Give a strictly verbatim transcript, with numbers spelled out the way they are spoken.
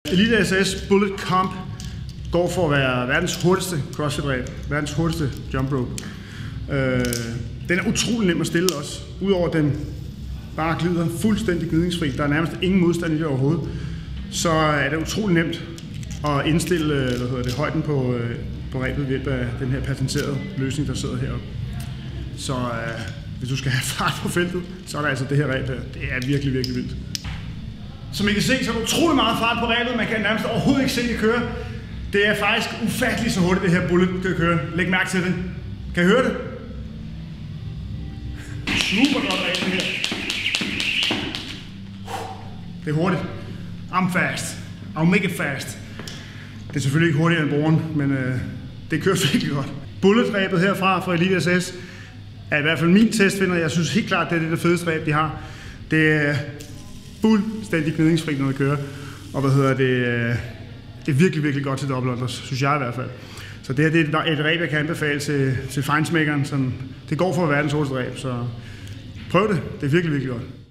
Elite S S Bullet Comp går for at være verdens hurtigste CrossFit-ræb, verdens hurtigste jump rope. Øh, den er utrolig nem at stille også, udover at den bare glider fuldstændig gnidningsfri. Der er nærmest ingen modstand i det overhovedet. Så er det utrolig nemt at indstille hvad hedder det, højden på, på ræbet ved hjælp af den her patenterede løsning, der sidder heroppe. Så øh, hvis du skal have fart på feltet, så er der altså det her ræb her. Det er virkelig, virkelig vildt. Som I kan se, så er der utrolig meget fart på ræbet. Man kan nærmest overhovedet ikke se det køre. Det er faktisk ufatteligt så hurtigt, det her bullet kan køre. Læg mærke til det. Kan I høre det? Super godt ræb det her. Det er hurtigt. I'm fast. I'll make it fast. Det er selvfølgelig ikke hurtigere end brugeren, men øh, det kører virkelig godt. Bullet-ræbet herfra fra Elite S S er i hvert fald min testvinder. Jeg synes helt klart, det er det, det fedeste ræb, de har. Det er fuldstændig gnidningsfri, når det kører. Og hvad hedder det? Det er virkelig, virkelig godt til double unders, synes jeg i hvert fald. Så det her det er et ræb, jeg kan anbefale til, til feinsmækkeren. Som, det går for verdens hurtigste ræb, så prøv det. Det er virkelig, virkelig godt.